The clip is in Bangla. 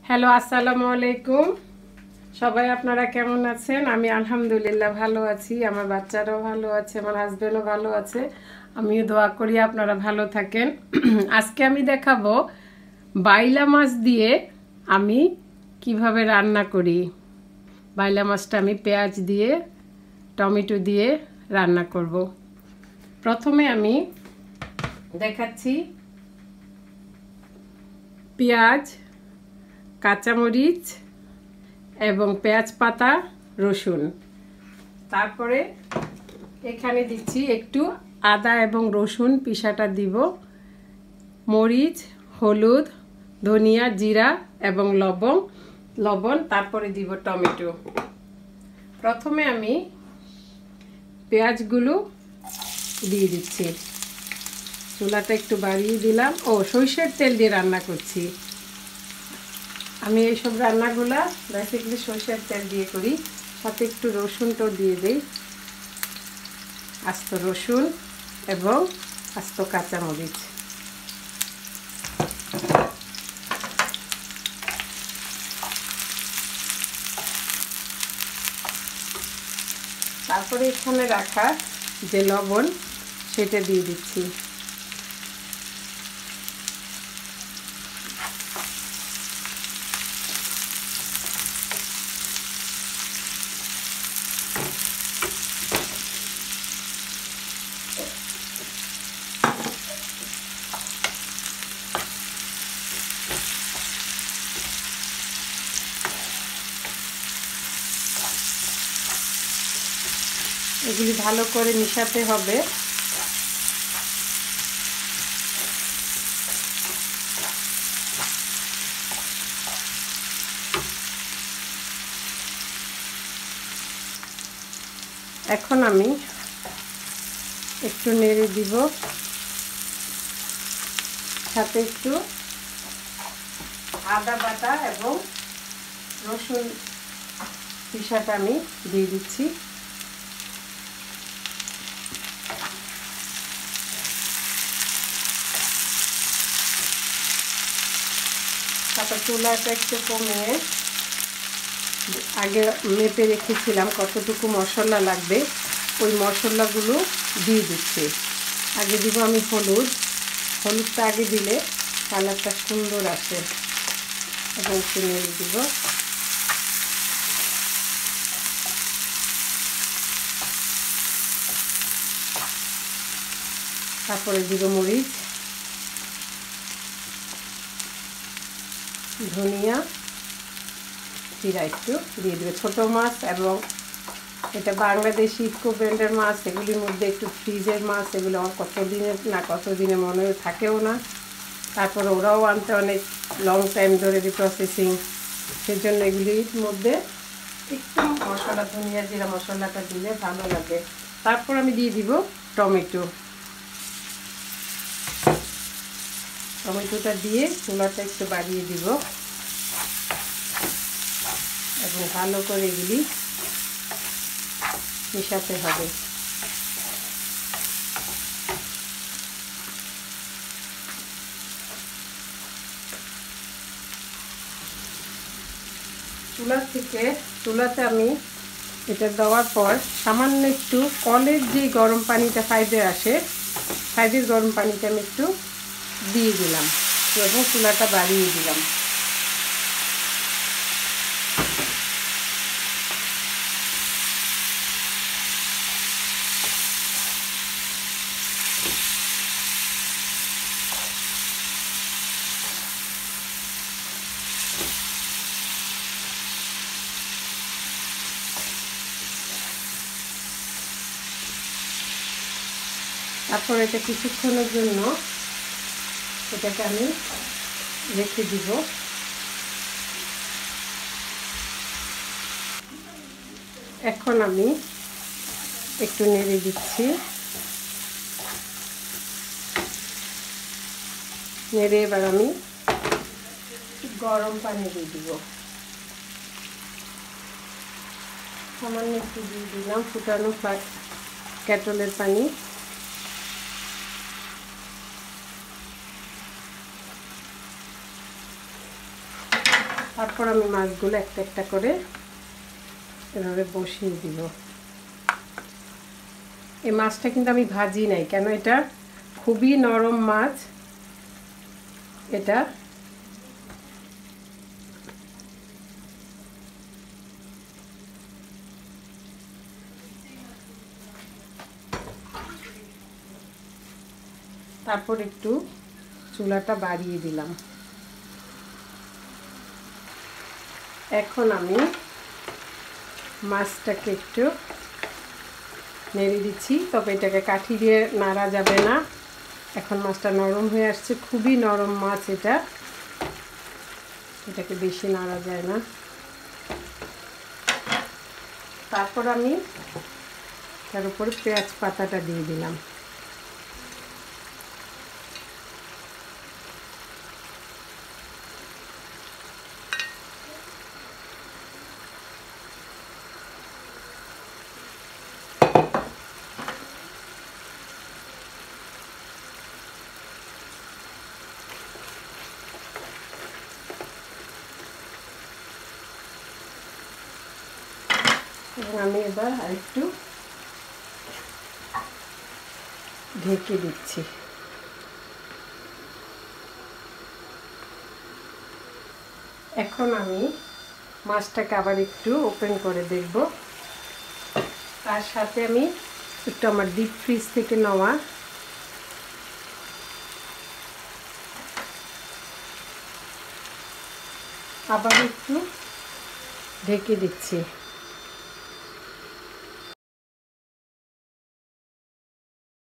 হ্যালো, আসসালামু আলাইকুম। সবাই আপনারা কেমন আছেন? আমি আলহামদুলিল্লাহ ভালো আছি। আমার বাচ্চারাও ভালো আছে, আমার হাজবেন্ডও ভালো আছে। আমিও দোয়া করি আপনারা ভালো থাকেন। আজকে আমি দেখাবো বাইলা মাছ দিয়ে আমি কিভাবে রান্না করি। বাইলা মাছটা আমি পেঁয়াজ দিয়ে টমেটো দিয়ে রান্না করব। প্রথমে আমি দেখাচ্ছি পেঁয়াজ, কাঁচামরিচ এবং পেঁয়াজ পাতা, রসুন। তারপরে এখানে দিচ্ছি একটু আদা এবং রসুন পিষাটা দিব, মরিচ, হলুদ, ধনিয়া, জিরা এবং লবণ। তারপরে দিব টমেটো। প্রথমে আমি পেঁয়াজগুলো দিয়ে দিচ্ছি। চুলাটা একটু বাড়িয়ে দিলাম। সরষের তেল দিয়ে রান্না করছি আমি। এইসব রান্নাগুলা বেসিক্যালি সরষের তেল দিয়ে করি। সাথে একটু রসুনটাও দিয়ে দিই, আস্ত রসুন এবং আস্ত কাঁচামরিচ। তারপরে এখানে রাখা যে লবণ সেটা দিয়ে দিচ্ছি। এগুলি ভালো করে মিশাতে হবে। এখন আমি একটু নেড়ে দিব, সাথে একটু আদা বাটা এবং রসুন পিষাটা আমি দিয়ে দিচ্ছি। তারপর চুলাটা একটু কমিয়ে আগে মেপে রেখেছিলাম কতটুকু মশলা লাগবে, ওই মশলাগুলো দিয়ে দিচ্ছি। আগে দিব আমি হলুদটা আগে দিলে কালারটা সুন্দর আসে। এবং একটু নেড়ে দিব। তারপরে দিব মরিচ, ধনিয়া, জিরা একটু দিয়ে দেবে। ছোটো মাছ এবং এটা বাংলাদেশি ইকো ব্র্যান্ডের মাছ। এগুলির মধ্যে একটু ফ্রিজের মাছ, এগুলো কতদিনে মনে থাকেও না। তারপরে ওরাও আনতে অনেক লং টাইম ধরে প্রসেসিং, সেজন্য এগুলির মধ্যে একটু মশলা, ধনিয়া জিরা মশলাটা দিলে ভালো লাগে। তারপর আমি দিয়ে দিব টমেটোটা দিয়ে চুলাটা একটু বাড়িয়ে দিব এবং ভালো করে এগুলি মিশাতে হবে। চুলাতে আমি এটা দেওয়ার পর সামান্য একটু কলের যে গরম পানিটা পাইপে আসে, পাইপের গরম পানিটা আমি একটু দিয়ে দিলাম এবং চুলাটা বাড়িয়ে দিলাম। তারপর এটা কিছুক্ষণের জন্য এটাকে আমি রেখে দিব। এখন আমি একটু নেড়ে দিচ্ছি। নেড়ে এবার আমি গরম পানি দিয়ে দিব। সামান্য একটু দিয়ে দিলাম ফুটানো কেটলের পানি। তারপর আমি মাছগুলো একটা একটা করে এভাবে বসিয়ে দিব। এই মাছটা কিন্তু আমি ভাজি নাই, কেন এটা খুবই নরম মাছ। এটা তারপর একটু চুলাটা বাড়িয়ে দিলাম। এখন আমি মাছটাকে একটু নেড়ে দিচ্ছি, তবে এটাকে কাঠি দিয়ে নাড়া যাবে না। এখন মাছটা নরম হয়ে আসছে, খুবই নরম মাছ এটা, এটাকে বেশি নাড়া যায় না। তারপর আমি তার উপরে পেঁয়াজ পাতাটা দিয়ে দিলাম। এবং আমি এবার আরেকটু ঢেকে দিচ্ছি। এখন আমি মাছটাকে আবার একটু ওপেন করে দেখব। তার সাথে আমি একটু আমার ডিপ ফ্রিজ থেকে নেওয়া আবার একটু ঢেকে দিচ্ছি।